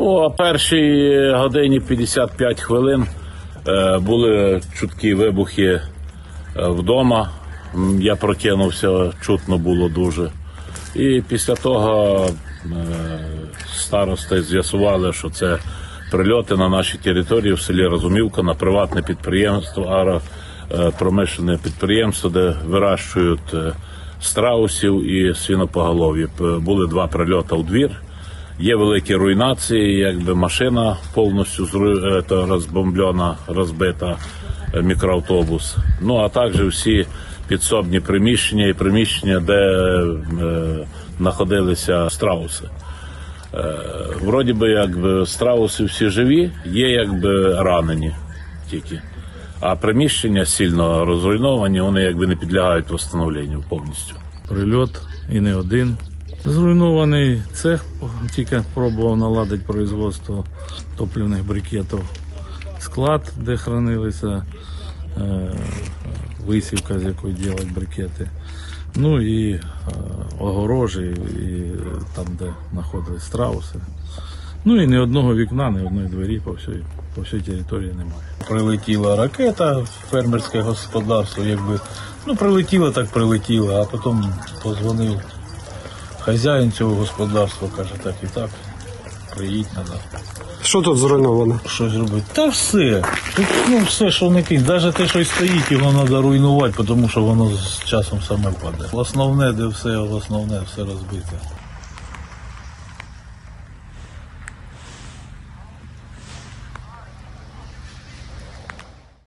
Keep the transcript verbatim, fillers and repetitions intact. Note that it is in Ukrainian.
О першій годині п'ятдесят п'ять хвилин е, були чуткі вибухи е, вдома. Я прокинувся, чутно було дуже. І після того е, старости з'ясували, що це прильоти на нашій території в селі Розумівка на приватне підприємство, агропромишлене підприємство, де вирощують е, страусів і свинопоголов'я. Були два прильоти у двір. Є великі руйнації, якби машина повністю розбомблена, розбита, мікроавтобус. Ну, а також всі підсобні приміщення і приміщення, де е, знаходилися страуси. Е, вроді би, якби страуси всі живі, є якби ранені тільки. А приміщення сильно розруйновані, вони якби не підлягають встановленню повністю. Прильот і не один. Зруйнований цех, тільки пробував наладити производство топливних брикетів. Склад, де хранилися е, висівка, з якої роблять брикети. Ну і е, огорожі, і там, де знаходились страуси. Ну і ні одного вікна, ні одної двері по всій, по всій території немає. Прилетіла ракета в фермерське господарство, якби, ну прилетіла, так прилетіла, а потім позвонив хазяїн цього господарства, каже, так і так, приїдь треба. Що тут зруйновано? Щось робити? Та все. Тут ну, все, що не кинь. Навіть те, що й стоїть, його треба руйнувати, тому що воно з часом саме падає. Основне, де все, основне, все розбите.